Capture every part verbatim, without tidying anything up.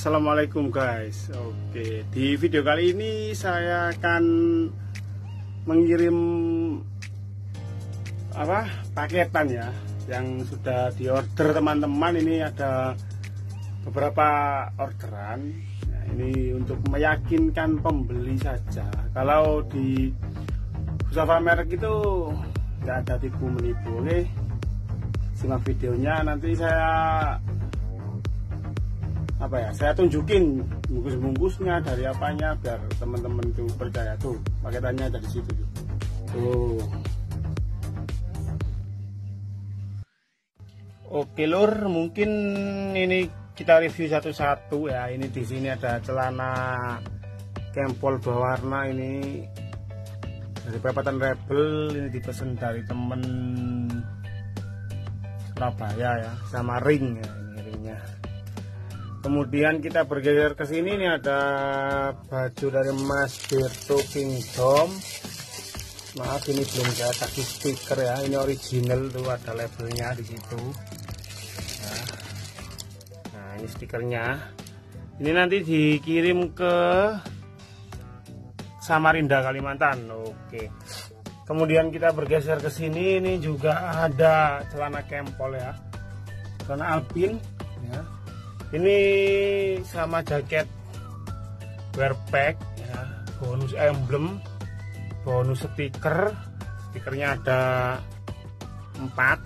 Assalamualaikum guys. Oke, di video kali ini saya akan mengirim apa paketan ya yang sudah diorder teman-teman. Ini ada beberapa orderan. Nah, ini untuk meyakinkan pembeli saja. Kalau di Husafa merek itu nggak ada tipu menipu. Oke, simak videonya, nanti saya apa ya saya tunjukin bungkus-bungkusnya dari apanya biar teman-teman tuh percaya. Tuh paketannya ada di situ tuh. Tuh. Oke lur, mungkin ini kita review satu-satu ya. Ini di sini ada celana kempol berwarna ini dari Perapatan Rebel. Ini dipesan dari temen Surabaya ya, sama ring ya, ini ringnya. Kemudian kita bergeser ke sini, ini ada baju dari Mas Berto Kingdom. Maaf ini belum saya kasih stiker ya, ini original tuh, ada labelnya di situ. Nah, nah ini stikernya. Ini nanti dikirim ke Samarinda, Kalimantan. Oke. Kemudian kita bergeser ke sini, ini juga ada celana kempol ya, celana alpin ya. Ini sama jaket wearpack ya, bonus emblem, bonus stiker. Stikernya ada empat.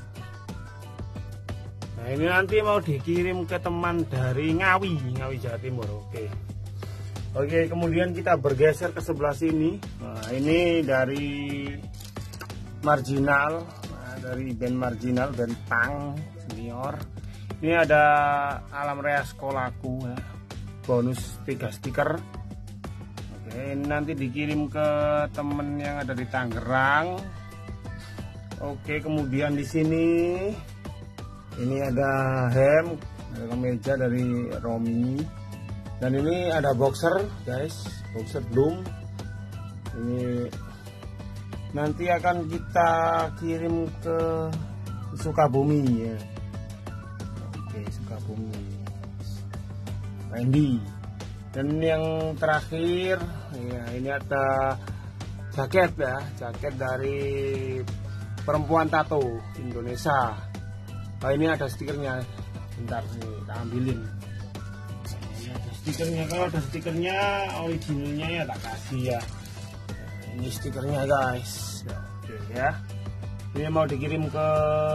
Nah ini nanti mau dikirim ke teman dari Ngawi, Ngawi Jawa Timur. Oke. Oke, kemudian kita bergeser ke sebelah sini. Nah ini dari Marginal, nah, dari band Marginal, band punk senior. Ini ada Alam Rea Sekolahku ya, bonus tiga stiker. Oke, ini nanti dikirim ke temen yang ada di Tangerang. Oke, kemudian di sini ini ada hem, ada kemeja dari Romi. Dan ini ada boxer guys, boxer Bloom. Ini nanti akan kita kirim ke Sukabumi ya. Oke, Sukabumi Randy. Dan yang terakhir ya, ini ada jaket ya, jaket dari Perempuan Tato Indonesia. Nah, ini ada stikernya, bentar nih kita ambilin. Nah, ini ada stikernya, kalau ada stikernya originalnya ya tak kasih ya. Nah, ini stikernya guys. Oke ya, ini mau dikirim ke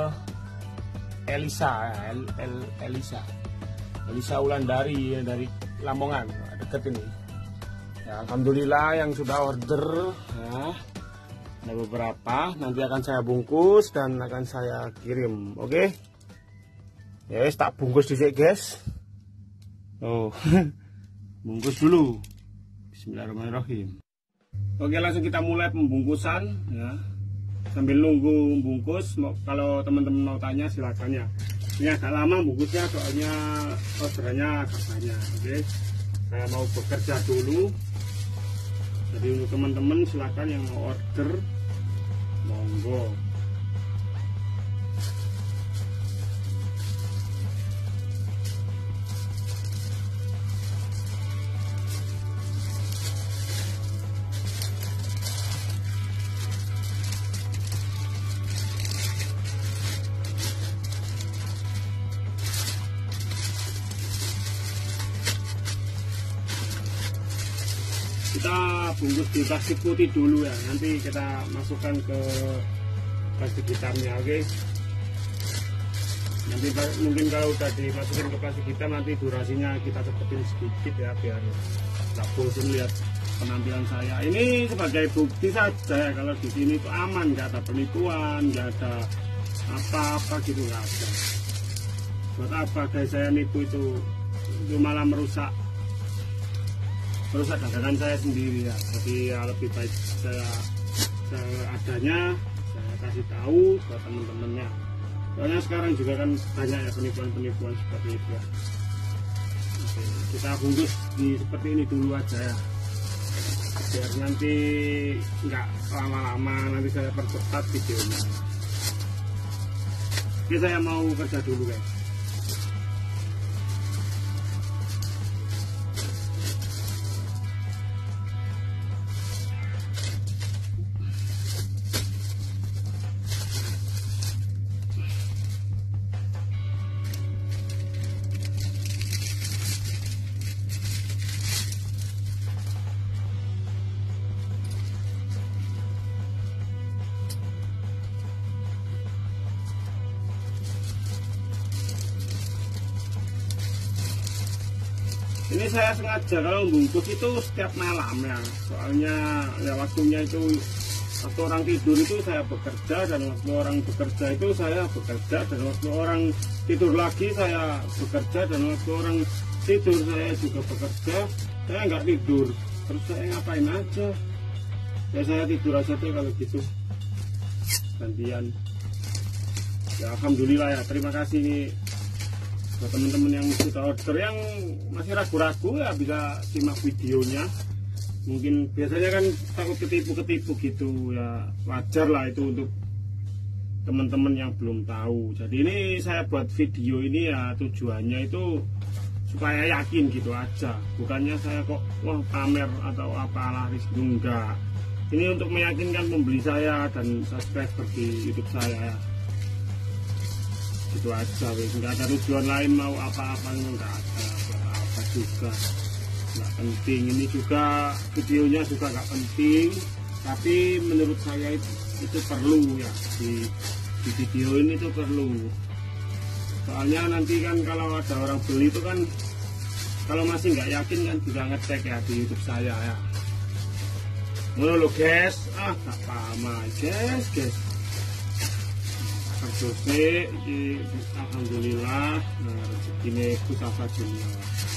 Elisa, El, El, Elisa, Elisa Wulandari ya, dari Lamongan, deket ini. Ya, alhamdulillah yang sudah order ya, ada beberapa. Nanti akan saya bungkus dan akan saya kirim. Oke, ya yes, tak bungkus dulu guys. Oh, bungkus dulu. Bismillahirrahmanirrahim. Oke, langsung kita mulai pembungkusan ya. Sambil nunggu bungkus, kalau teman-teman mau tanya silakan ya. Ini agak lama bungkusnya soalnya orderannya agak banyak. Oke, saya mau bekerja dulu. Jadi untuk teman-teman silakan yang mau order, monggo. Kita bungkus di plastik putih dulu ya, nanti kita masukkan ke plastik hitamnya. Oke, nanti mungkin kalau udah dimasukin ke plastik hitam nanti durasinya kita cepetin sedikit ya, biar nggak bosan lihat penampilan saya. Ini sebagai bukti saja ya, kalau di sini itu aman, nggak ada penipuan, nggak ada apa-apa gitu, nggak ada. Buat apa guys saya nipu itu, itu malah merusak merusak dagangan saya sendiri ya. Jadi ya lebih baik saya, saya adanya saya kasih tahu buat teman-temannya. Soalnya sekarang juga kan banyak ya penipuan-penipuan seperti itu ya. Oke, kita bungkus di seperti ini dulu aja ya, biar nanti nggak lama-lama, nanti saya percepat videonya. Oke, saya mau kerja dulu guys. Ini saya sengaja kalau membungkus itu setiap malam ya, soalnya ya waktunya itu waktu orang tidur itu saya bekerja, dan waktu orang bekerja itu saya bekerja, dan waktu orang tidur lagi saya bekerja, dan waktu orang tidur saya juga bekerja. Saya nggak tidur, terus saya ngapain aja ya, saya tidur aja tuh kalau gitu gantian ya. Alhamdulillah ya, terima kasih nih buat teman-teman yang sudah order. Yang masih ragu-ragu ya bisa simak videonya. Mungkin biasanya kan takut ketipu-ketipu gitu ya, wajar lah itu untuk teman-teman yang belum tahu. Jadi ini saya buat video ini ya tujuannya itu supaya yakin gitu aja, bukannya saya kok wah pamer atau apalah gitu, enggak. Ini untuk meyakinkan pembeli saya dan subscriber di YouTube saya ya. Gitu aja wes, enggak ada tujuan lain mau apa-apa, enggak ada apa-apa juga, enggak penting. Ini juga videonya juga enggak penting, tapi menurut saya itu, itu perlu ya, di, di video ini tuh perlu. Soalnya nanti kan kalau ada orang beli itu kan, kalau masih nggak yakin kan bisa ngecek ya di YouTube saya ya. Ngono lho guys, ah gak paham guys, guys. Kerja sih, iki alhamdulillah, nah rezekine Gusti Junior.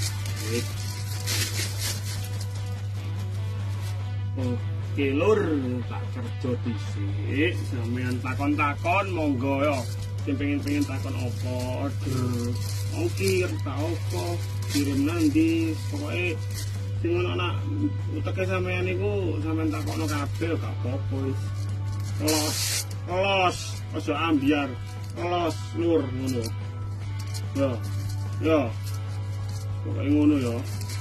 Oke lur, tak kerja dhisik, sampean takon-takon monggo yo. Yang pengen-pengen takon opo order ongkir tak opo kirim nanti, pokoknya sing ono nak uteke sampean niku sampean takokno kabeh gak apa-apa wis. Los, los, aja ambiar, los lur ngono. Yo, yo. Pokoknya ngono yo.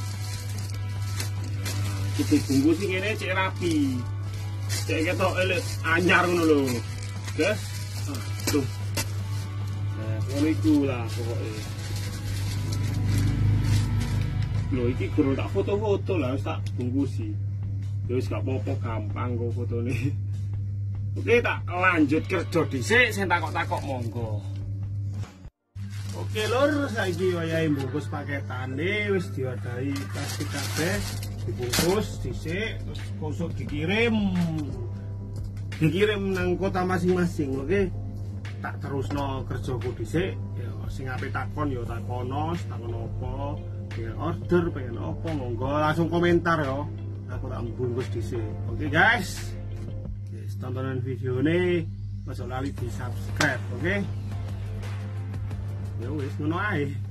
Iki bungkus iki ngene cek rapi. Cek ketok elek anyar ngono lho. Guys. Ah, tuh. Ngono iku lah pokoknya. Lho iki guru tak foto-foto lah, wis tak bungkusi. Ya wis gak apa-apa, gampang kok fotone. Oke, tak lanjut kerja dhisik, sing takok-takok monggo. Oke lur, saiki wayahe bungkus paketane wis diwadai plastik kabeh, dibungkus dhisik terus kosok dikirim. Dikirim nang kota masing-masing, oke? Tak terusno kerjaku dhisik, ya sing ape takon ya takono, takon opo, pengen order, pengen opo, monggo langsung komentar ya. Aku tak bungkus dhisik. Oke guys. Yes, tontonan video ini ojo lali di subscribe, oke? Ya wis ngono ae.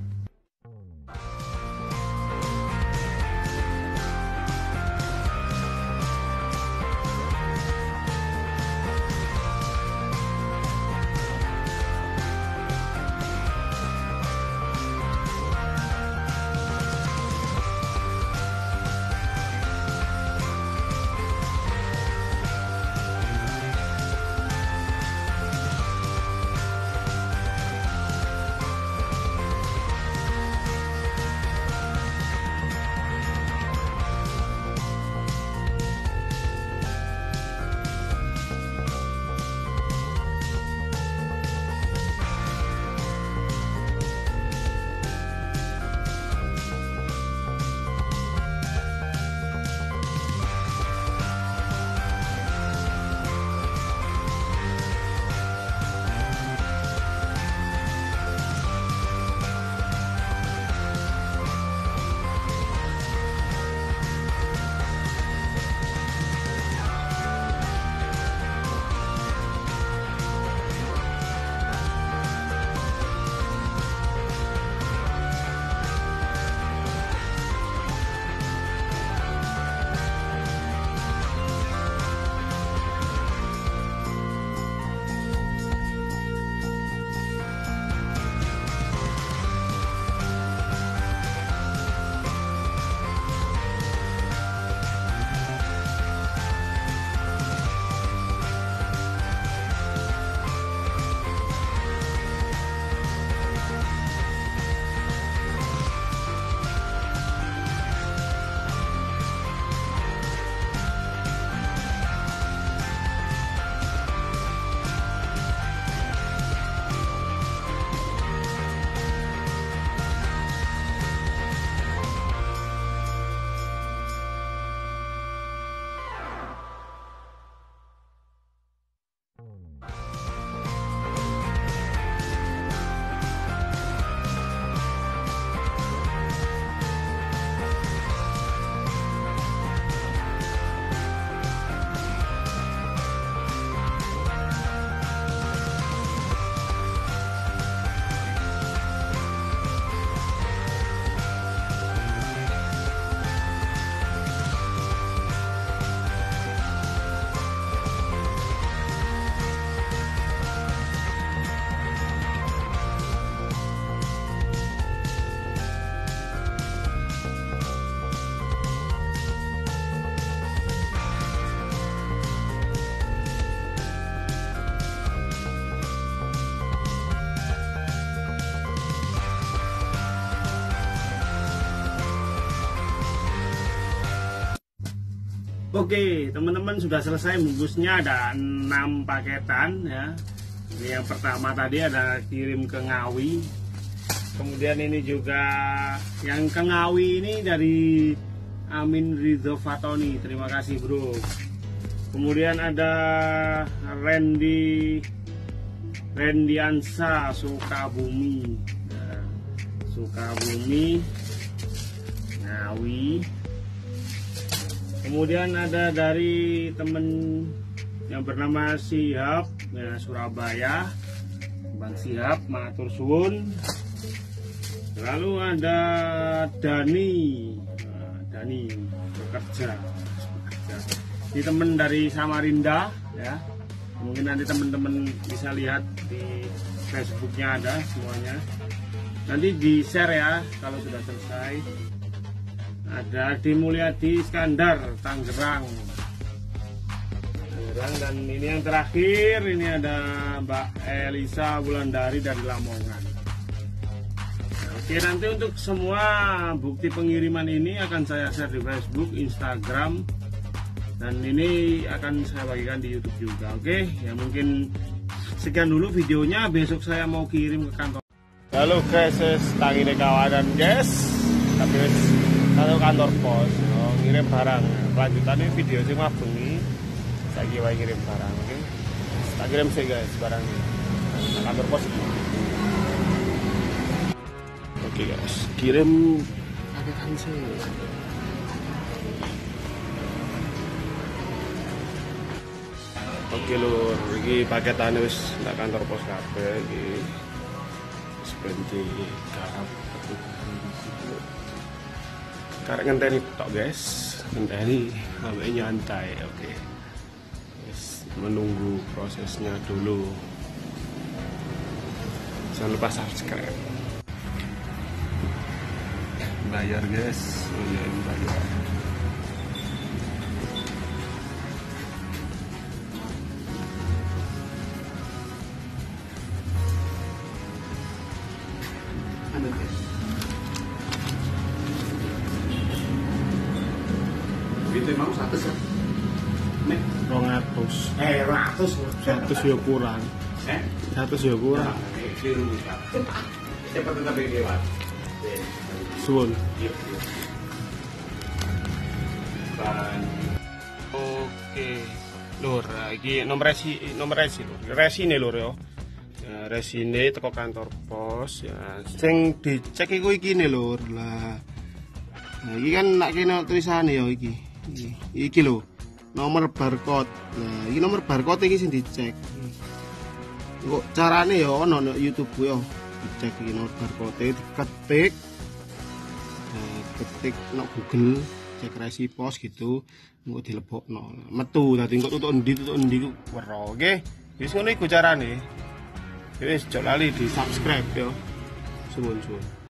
Oke, teman-teman, sudah selesai bungkusnya, ada enam paketan ya. Ini yang pertama tadi ada kirim ke Ngawi. Kemudian ini juga yang ke Ngawi ini dari Amin Ridho Fatoni. Terima kasih, Bro. Kemudian ada Randy Rendiansa Sukabumi. Nah, Sukabumi Ngawi. Kemudian ada dari temen yang bernama Sihab ya, Surabaya, Bang Sihab, matur suwun. Lalu ada Dani, nah, Dani bekerja, bekerja. Ini temen dari Samarinda ya. Mungkin nanti teman-teman bisa lihat di Facebooknya ada semuanya. Nanti di share ya kalau sudah selesai. Ada Adi Mulyadi Iskandar Tangerang. Tangerang. Dan ini yang terakhir, ini ada Mbak Elisa Wulandari dari Lamongan. Nah, oke, nanti untuk semua bukti pengiriman ini akan saya share di Facebook, Instagram, dan ini akan saya bagikan di YouTube juga. Oke, ya mungkin sekian dulu videonya. Besok saya mau kirim ke kantor. Halo guys, tangi kawanan guys. Tapi kalau kantor pos, oh, ngirim barang. Lanjutannya video sih mah bengi. Saya kira ngirim barang, oke? Okay? Tak kirim sih guys barangnya. Nah, kantor pos. Oke okay, guys, kirim paketan sih. Oke lur, ini paketannya wis ndak kantor pos kabeh iki. Seperti garap karek ngenteni tok guys, ngenteni sampai nyantai. Oke okay. Yes, menunggu prosesnya dulu. Jangan lupa subscribe, bayar guys. Oh ya, ini bayar. Ada guys. Itu mau satu ya? Nek dua ratus. Eh, ratus. seratus ya kurang. Eh, seratus ya kurang. Cepat tetap lewat. Suwun. Oke, lur, iki nomor resi, nomor resi lur. Resine lur yo. Ya, resine teko kantor pos ya. Sing dicek iku iki ne lur. Lah. Nah, iki kan nak kene tulisane yo iki. Iki, iki lho. Nomor barcode. Nah, iki nomor barcode iki sing dicek. Kok carane ya ono no YouTube yo. Dicek iki nomor barcode diketik. Nah, ketik no Google, cek resi pos gitu. Engko dilebokno. Metu dadi engko tutuk endi tutuk endi ku wero. Oke. Wis ngono iku carane. Wis aja lali di subscribe yo. Suwun-suwun.